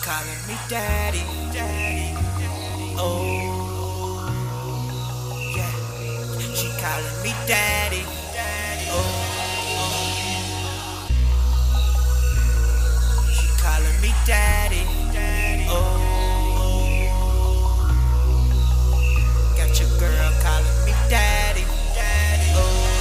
calling me daddy, daddy. Oh, yeah. She calling me daddy, daddy. Oh, she calling me daddy, daddy. Oh, got your girl calling me daddy, daddy.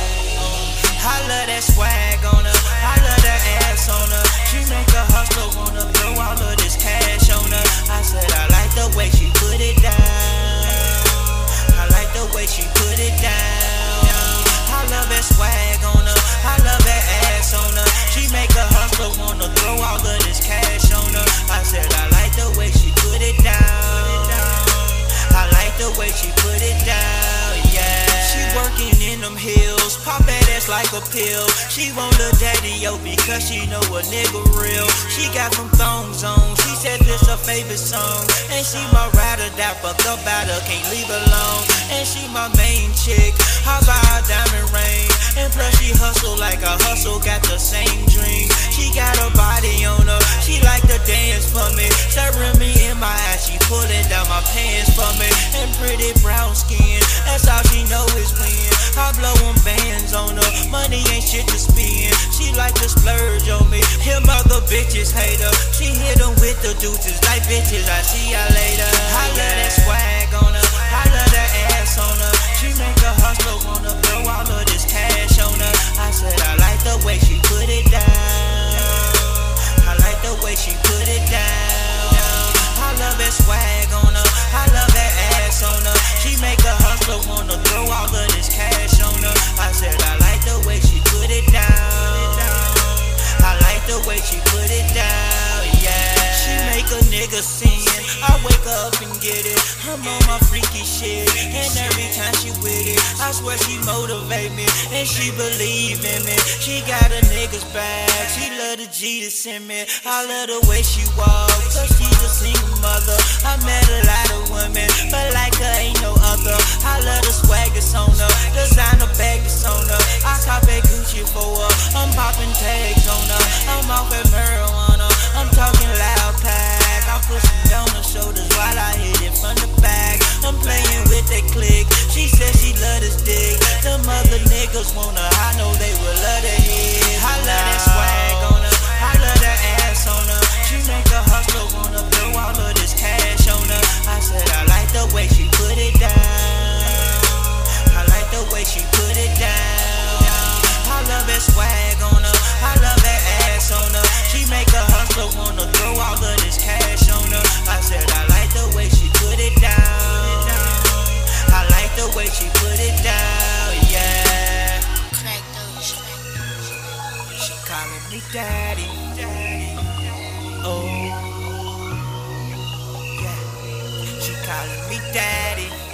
Oh, I love that swag on her. I love that ass on her. She make a hustler wanna throw all of this cash on her. I said I like the way she put it down. I like the way she put it down. I love that swag on her. I love that ass on her. She make a hustler wanna throw all of this cash on her. I said I like the way she put it down. I like the way she put it down, yeah. She working in them hills, pop that ass like a pill. She want a daddy, yo, because she know a nigga real. She got some thongs on, she said this her favorite song. And she my ride or die, fuck about her, can't leave her alone. And she my main chick, I buy her diamond ring. And plus she hustle like I hustle, got the same dream. She got a body on her, she like to dance for me. Staring me in my eyes, she pulling down my pants for me. And pretty brown skin, that's all she know is win. I blow them bands on her, money ain't shit to spend. She like to splurge on me, him other bitches hate her. She hit them with the deuces, like bitches, I see ya later. I love that swag on her, I love that ass on her. She make a hustler wanna throw all of this cash on her. I said I like the way she put it down. I like the way she put it down. I love that swag on her, I love that ass on her. She make a hustler wanna throw all of this cash on her. I said I like the way she put it down. I like the way she put it down, yeah. She make a nigga sin, I wake up and get it. I'm on my freaky shit, and every time she with it, I swear she motivate me, and she believe in me. She got a nigga's back, she love the G to send me. I love the way she walk, cause she's a single mother. I met a lot of women, but like her ain't no other. I love the swag that's on her, designer bag that's on her. I cop at Gucci for her, I'm popping tags on her. I'm off at marijuana, I'm talking loud pack. I put some on her shoulders while I hit it from the back. I'm playing with that click, she said she love this dick. Them other niggas wanna, I know they will love to hit. I love that swag on her, I love that ass on her. She make a hustler wanna throw all of this cash on her. I said I like the way she put it down. I like the way she put it down. I love that swag on her, I love that ass on her. She make a hustler wanna throw all of this cash on her. I said I like the way she put it down. I like the way she put it down, yeah. Crack those. She calling me daddy, daddy. Oh, yeah. She calling me daddy.